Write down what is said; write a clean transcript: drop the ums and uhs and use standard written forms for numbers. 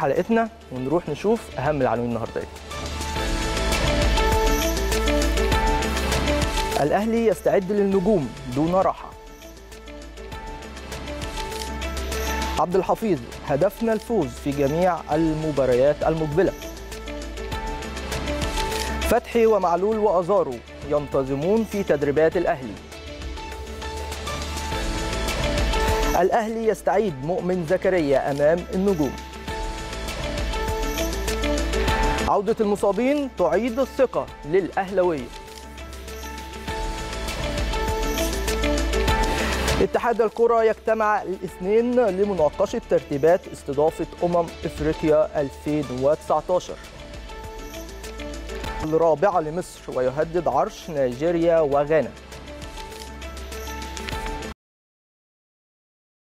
حلقتنا ونروح نشوف أهم العناوين النهارده. الأهلي يستعد للنجوم دون راحة. عبد الحفيظ: هدفنا الفوز في جميع المباريات المقبلة. فتحي ومعلول وأزارو ينتظمون في تدريبات الأهلي. الأهلي يستعيد مؤمن زكريا أمام النجوم. عودة المصابين تعيد الثقة للأهلاوية. اتحاد الكرة يجتمع الاثنين لمناقشة ترتيبات استضافة أفريقيا 2019. الرابعة لمصر ويهدد عرش نيجيريا وغانا.